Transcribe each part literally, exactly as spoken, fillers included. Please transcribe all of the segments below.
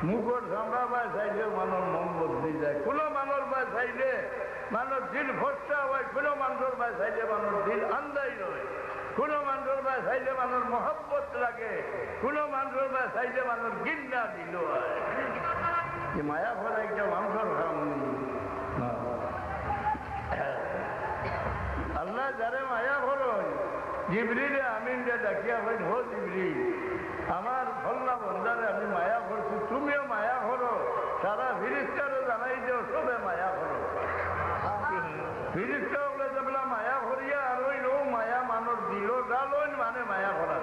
মুখর চামড়া বাই চাইলেও মানুষ মন বদলি যায়, কোনো মানুষ বাই চাইলে মানুষ দিল ফসা হয়, কোনো মানুষের বাই চাইলে মানুষ দিল আন্দাই রয়, কোনো মানুষের বাই চাইলে মানুষ মহব্বত লাগে, কোনো মানুষের বাই চাইলে মানুষ গিন্না দিল হয়। মায়া ফলে একটা মানুষের কাম নেই। আল্লাহ যারে মায়া করো জিবরিলে আমিনরে ডাকিয়া হয়, হো জিবরিল আমার ফল্লা বন্ধারে আমি মায়া করছি, তুমিও মায়া করো, সারা ফিরিস্তারও জানাই যে সবে মায়া করো। ফিরিস্তা বলে যেগুলা মায়া করিয়া আর ওই লো মায়া মানুষ দিল ডালইন মানে মায়া করা।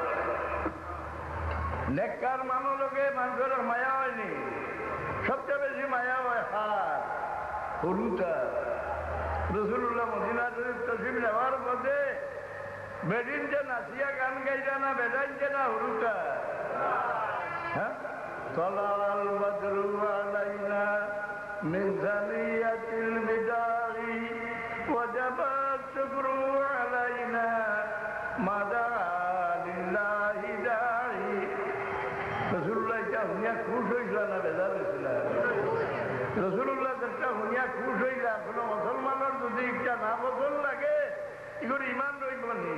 নেককার মানুষ লোকে মানুষের মায়া হয়নি, সবচেয়ে বেশি মায়া হয় হাত হরুটা। রসুল্লাহ মদিনা শরীফ তসিম নেওয়ার মধ্যে বেদিন যে নাচিয়া গান গাইলা না বেদাইন যে না হরুটা। হ্যাঁ তলাল বদরু আলাইনা মিন সানিয়াতিল বিদাই ওয়াজাবাত শুকরু আলাইনা মাদা লিল্লাহি দাই। রসুল্লাহ এটা হুনিয়া খুশ হইল না বেজার হয়েছিল? রসুল্লাহ একটা হুনিয়া খুশ হইল। কোনো মুসলমানের যদি একটা না পছন্দ লাগে এগুলো ইমান রইব নি?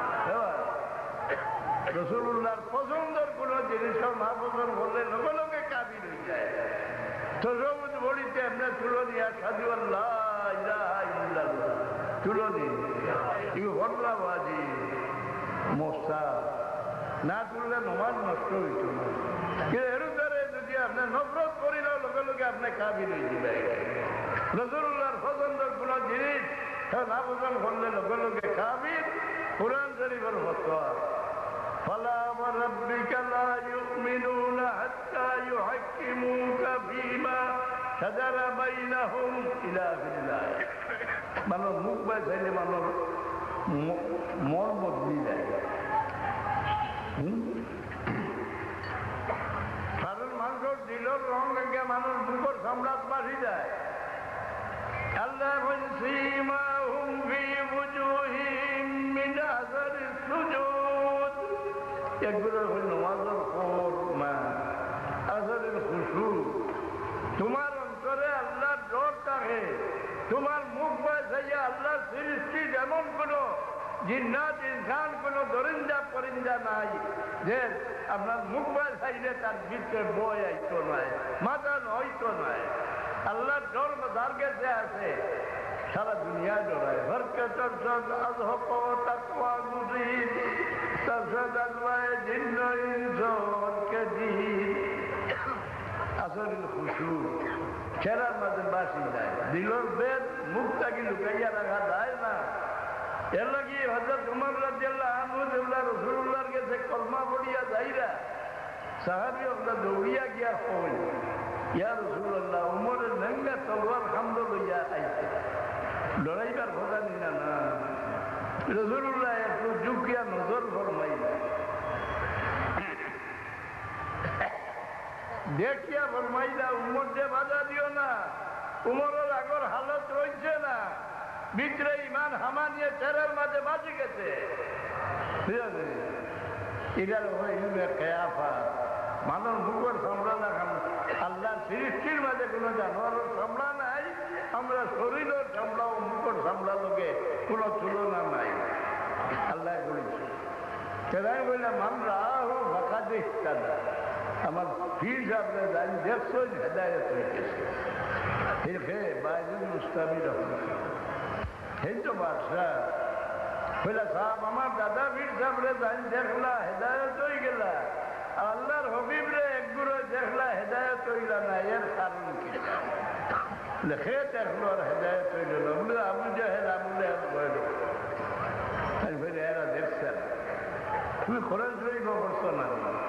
রসুল্লাহর পছন্দের কোন জিনিসও না পছন্দ করলে লগে লগে কাবির হয়ে যায়। তসবুদ বলিতে এমনি তুলো দিয়া সাধু আল্লাহ ইলাহা ইল্লাল্লাহ তুলো দিন এগুলো ঘটনা বাজি মশা না তুললে নমাজ নষ্ট হইত না। কিন্তু এর দ্বারা যদি আপনি নফরত করিলেও লগে লগে আপনি কাবির হয়ে যাবে। রসুল্লাহর পছন্দের কোন জিনিস না পছন্দ করলে লগে লগে কাবির। কুরআন শরীফের ফতোয়া فلا وربك لا يؤمنون حتى يحكموك فيما شجر بينهم إلى آخر الآية। মানুষ মুখ বাই চাইলে মানুষ মন বদলি যায়। কারণ মানুষের দিলের রং লেগে মানুষ মুখের সম্রাট বাসি যায়। আল্লাহ সীমাহুম ফি বুজুহিহিম মিন আসারিস সুজুদ। একগুলো হল নমাজের ফরমা, আসরের খুশু। তোমার অন্তরে আল্লাহর ডর থাকে, তোমার মুখ বাঁচাইয়া আল্লাহর সৃষ্টি যেমন কোনো জিন্নাত ইনসান কোনো দরিন্দা পরিন্দা নাই যে আপনার মুখ বাঁচাইলে তার ভিতরে বই আইতো নয়, মাথা হইতো নয়। আল্লাহর ডর যার কাছে আছে সারা দুনিয়া ডরায়। ঘরকে তরসদ আজহক তাকওয়া মুরিদ তরসদ আজওয়ায়ে জিন্ন ইনসকে দিন। আসরের খুশু খেলার মাঝে বাসি যায়, দিলর বেদ মুখটাকে লুকাইয়া রাখা যায় না। এর লাগি হযরত উমর রাদিয়াল্লাহু আনহু যেগুলা রাসূলুল্লাহর কাছে কলমা পড়িয়া যাইরা সাহাবী ওগুলা দৌড়িয়া গিয়া কই, ইয়া রাসূলুল্লাহ উমরের নেঙ্গা তলোয়ার খান্দ লইয়া আইছে, লড়াইবার কথা নিনা না। রাসূলুল্লাহ একটু ঝুঁকিয়া নজর ফরমাইলেন, দেখিয়া ফরমাইলা উমর যে বাধা দিও না, উমরের আগর হালত রয়েছে না, ভিতরে ইমান হামা নিয়ে চেরার মাঝে বাজি গেছে। এটার কেয়াফা মানুষ মুখের সামলা না খান। আল্লাহ সৃষ্টির মাঝে কোনো জানোয়ারের সামলা নাই, আমরা শরীরের সামলা ও মুখের সামলা লোকে কোনো তুলনা নাই। আল্লাহ বলেছে সেটাই বললাম আমরা ফাঁকা দেখতাম না। আমার ফির আপনি জানি দেখছো হেদায়ত হয়ে গেছে। হিরফে বাইজুল মুস্তামি রহমান এই তো বাদশাহ বলে সাহেব আমার দাদা ফির সাহেবরে জানি দেখলা হেদায়ত হয়ে গেলা, আল্লাহর হবিব রে একগুলো দেখলা হেদায়ত হইলা না, এর কারণ কি? লেখে দেখলো আর হেদায়ত হইল না। বলে আবু জাহেল আবু জাহেল বলল এরা দেখছেন তুমি কোরআন শরীফ পড়ছো না?